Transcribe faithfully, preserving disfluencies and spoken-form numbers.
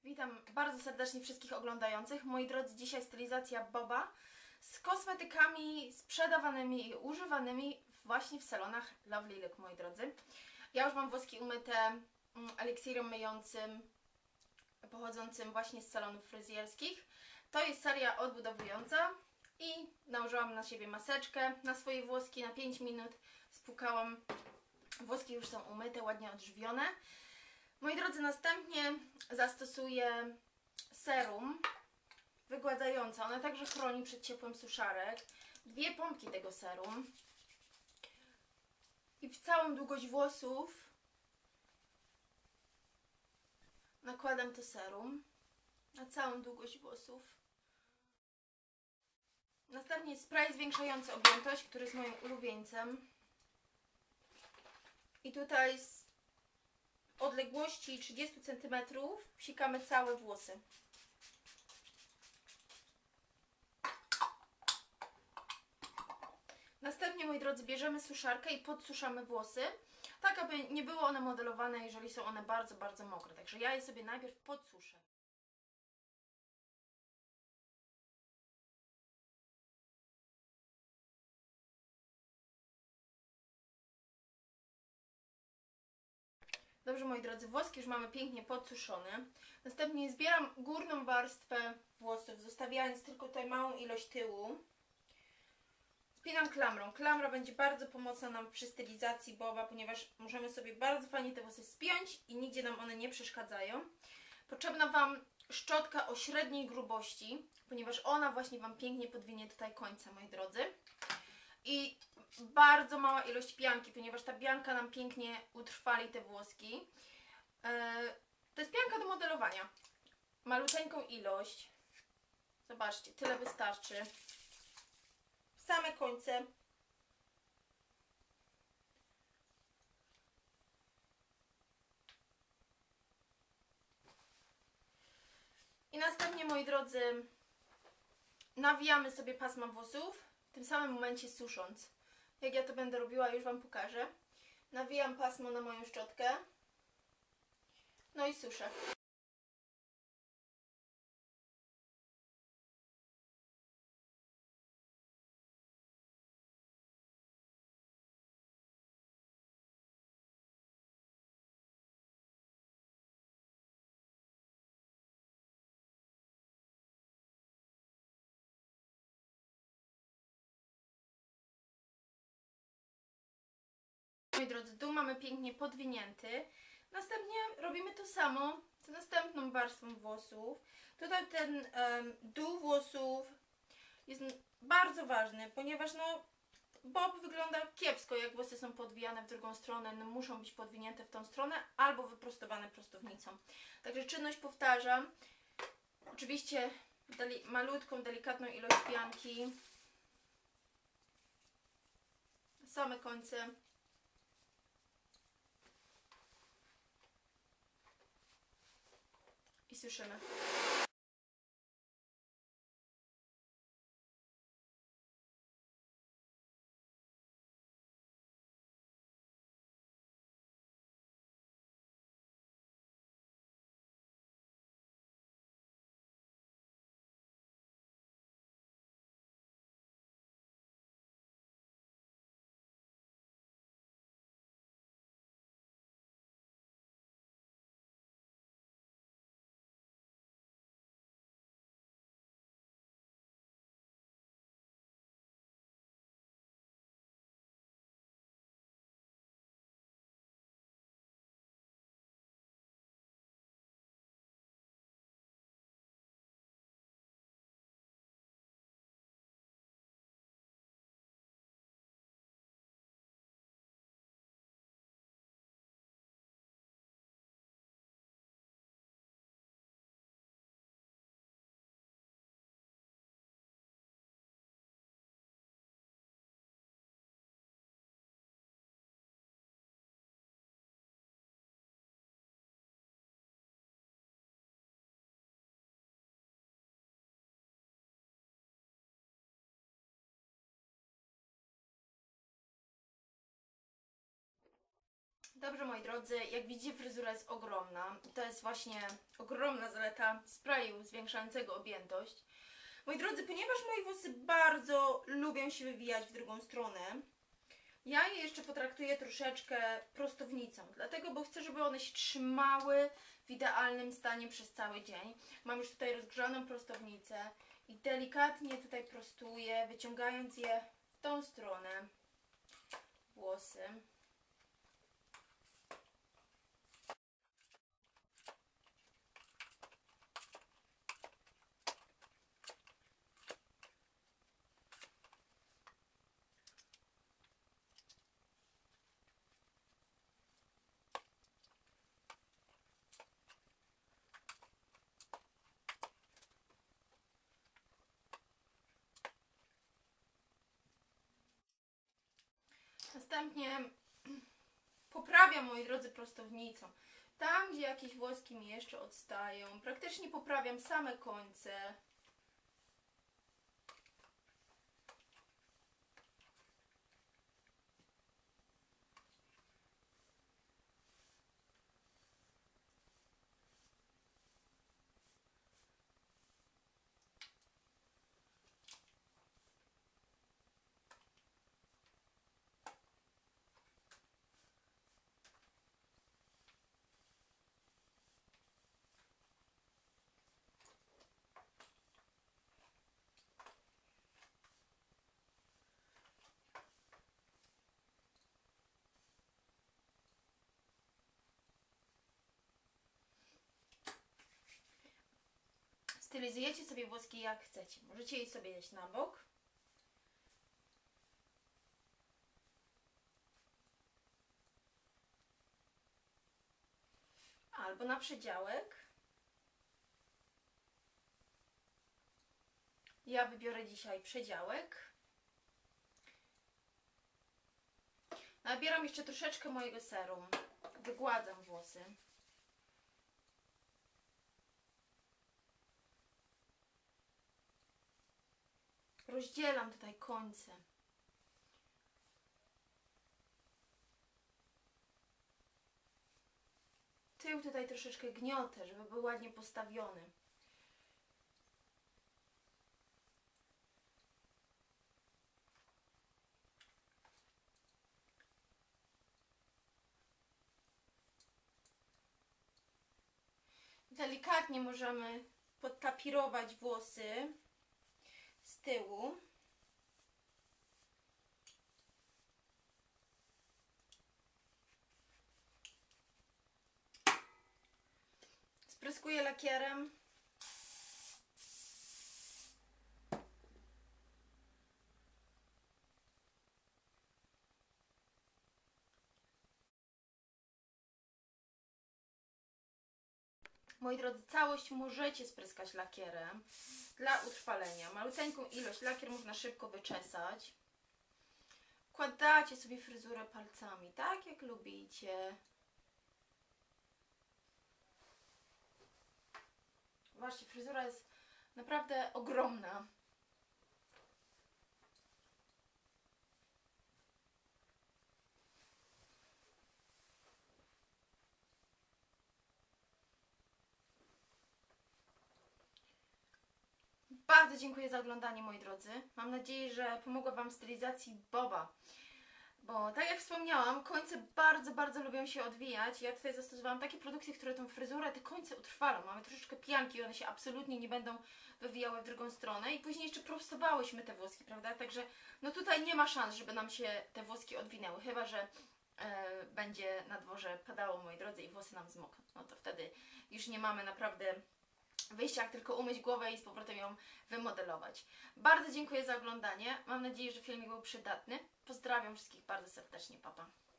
Witam bardzo serdecznie wszystkich oglądających. Moi drodzy, dzisiaj stylizacja boba z kosmetykami sprzedawanymi i używanymi właśnie w salonach Lovely Look, moi drodzy. Ja już mam włoski umyte mm, eliksirem myjącym pochodzącym właśnie z salonów fryzjerskich. To jest seria odbudowująca i nałożyłam na siebie maseczkę na swoje włoski na pięć minut. Spłukałam. Włoski już są umyte, ładnie odżywione. Moi drodzy, następnie zastosuję serum wygładzające. Ono także chroni przed ciepłem suszarek. Dwie pompki tego serum. I w całą długość włosów nakładam to serum. Na całą długość włosów. Następnie spray zwiększający objętość, który jest moim ulubieńcem. I tutaj z odległości trzydzieści centymetrów psikamy całe włosy. Następnie, moi drodzy, bierzemy suszarkę i podsuszamy włosy, tak aby nie były one modelowane, jeżeli są one bardzo, bardzo mokre. Także ja je sobie najpierw podsuszę. Dobrze, moi drodzy, włoski już mamy pięknie podsuszone. Następnie zbieram górną warstwę włosów, zostawiając tylko tutaj małą ilość tyłu. Spinam klamrą. Klamra będzie bardzo pomocna nam przy stylizacji boba, ponieważ możemy sobie bardzo fajnie te włosy spiąć i nigdzie nam one nie przeszkadzają. Potrzebna Wam szczotka o średniej grubości, ponieważ ona właśnie Wam pięknie podwinie tutaj końce, moi drodzy. I bardzo mała ilość pianki, ponieważ ta pianka nam pięknie utrwali te włoski. Yy, to jest pianka do modelowania. Maluteńką ilość. Zobaczcie, tyle wystarczy. Same końce. I następnie, moi drodzy, nawijamy sobie pasma włosów, w tym samym momencie susząc. Jak ja to będę robiła, już Wam pokażę. Nawijam pasmo na moją szczotkę. No i suszę. Moi drodzy, dół mamy pięknie podwinięty. Następnie robimy to samo z następną warstwą włosów. Tutaj ten um, dół włosów jest bardzo ważny, ponieważ no, bob wygląda kiepsko, jak włosy są podwijane w drugą stronę. No, muszą być podwinięte w tą stronę albo wyprostowane prostownicą. Także czynność powtarzam. Oczywiście deli malutką, delikatną ilość pianki. Same końce. I suszymy. Dobrze, moi drodzy, jak widzicie, fryzura jest ogromna. To jest właśnie ogromna zaleta sprayu zwiększającego objętość. Moi drodzy, ponieważ moje włosy bardzo lubią się wywijać w drugą stronę, ja je jeszcze potraktuję troszeczkę prostownicą, dlatego, bo chcę, żeby one się trzymały w idealnym stanie przez cały dzień. Mam już tutaj rozgrzaną prostownicę i delikatnie tutaj prostuję, wyciągając je w tą stronę włosy. Następnie poprawiam, moi drodzy, prostownicą. Tam, gdzie jakieś włoski mi jeszcze odstają, praktycznie poprawiam same końce. Stylizujecie sobie włoski jak chcecie. Możecie je sobie jeść na bok. Albo na przedziałek. Ja wybiorę dzisiaj przedziałek. Nabieram jeszcze troszeczkę mojego serum. Wygładzam włosy. Rozdzielam tutaj końce. Tył tutaj troszeczkę gniotę, żeby był ładnie postawiony. Delikatnie możemy podtapirować włosy z tyłu. Spryskuję lakierem. Moi drodzy, całość możecie spryskać lakierem dla utrwalenia. Maluteńką ilość, lakier można szybko wyczesać. Układacie sobie fryzurę palcami, tak jak lubicie. Zobaczcie, fryzura jest naprawdę ogromna. Bardzo dziękuję za oglądanie, moi drodzy. Mam nadzieję, że pomogła Wam w stylizacji boba. Bo tak jak wspomniałam, końce bardzo, bardzo lubią się odwijać. Ja tutaj zastosowałam takie produkty, które tą fryzurę, te końce utrwalą. Mamy troszeczkę pianki, one się absolutnie nie będą wywijały w drugą stronę. I później jeszcze prostowałyśmy te włoski, prawda? Także no tutaj nie ma szans, żeby nam się te włoski odwinęły. Chyba że e, będzie na dworze padało, moi drodzy, i włosy nam zmokną. No to wtedy już nie mamy naprawdę wyjścia, jak tylko umyć głowę i z powrotem ją wymodelować. Bardzo dziękuję za oglądanie. Mam nadzieję, że filmik był przydatny. Pozdrawiam wszystkich bardzo serdecznie. Pa, pa.